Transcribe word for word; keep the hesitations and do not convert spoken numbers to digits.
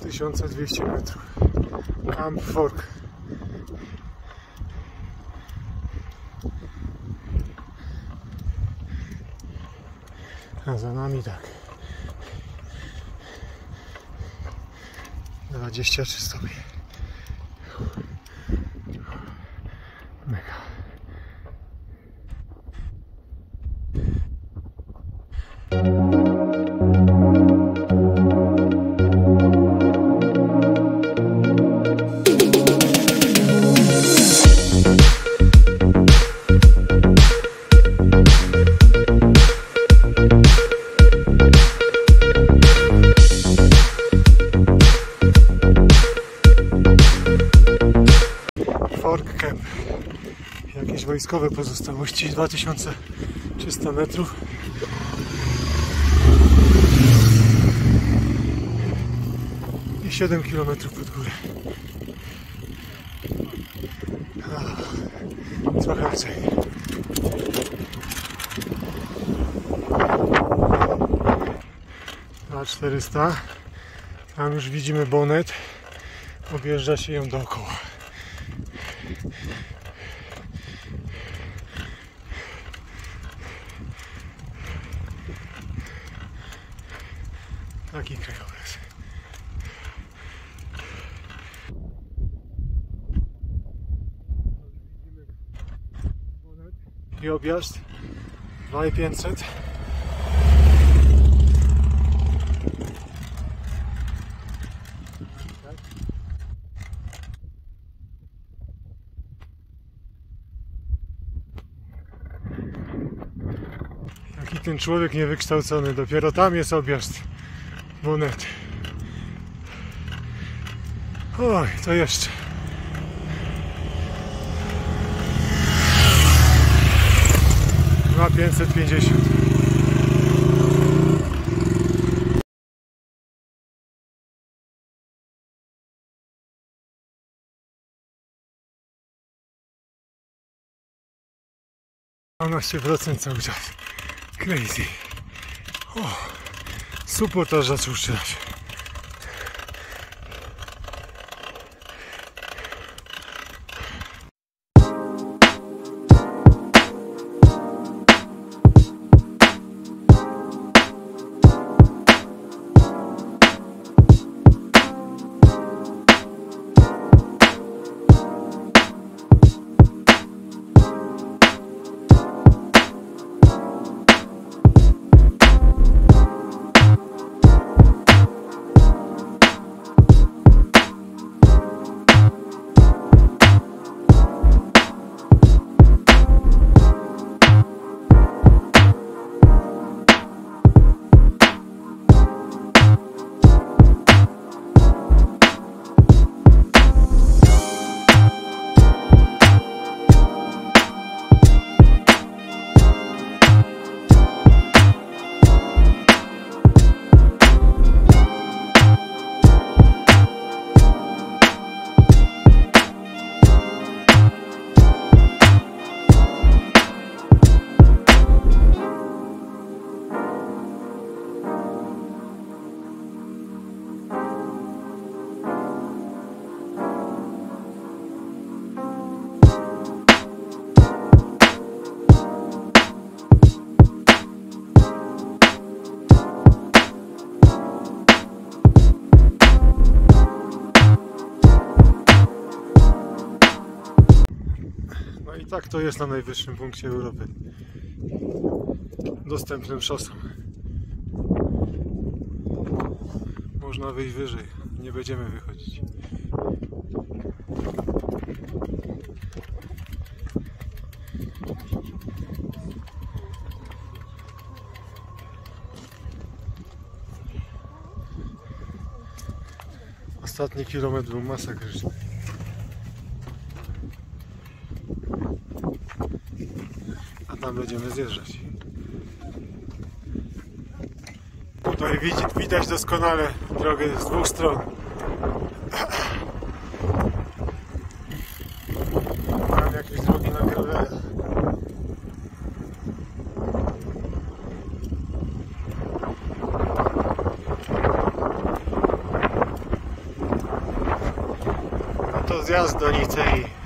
tysiąc dwieście metrów. Camp Fork. A za nami tak dwadzieścia trzy stopnie. Mega. Fork Camp. Jakieś wojskowe pozostałości, dwa tysiące trzysta metrów. I siedem kilometrów pod górę. A, trochę raczej. Na czterysta. Tam już widzimy Bonnet. Objeżdża się ją dookoła. Taki krajobraz. I objazd dwa tysiące pięćset. Jaki ten człowiek niewykształcony, dopiero tam jest objazd. Bonnet. Oj, to jeszcze. dwa tysiące pięćset pięćdziesiąt. dwanaście procent cały czas. Crazy. O, suportaż zaczął strzelać. I tak to jest na najwyższym punkcie Europy, dostępnym szosą. Można wyjść wyżej, nie będziemy wychodzić. Ostatni kilometr był masakryczny. A tam będziemy zjeżdżać. Tutaj widać doskonale drogę z dwóch stron. Tam jakieś drogi na grawę. to zjazd do Nicei.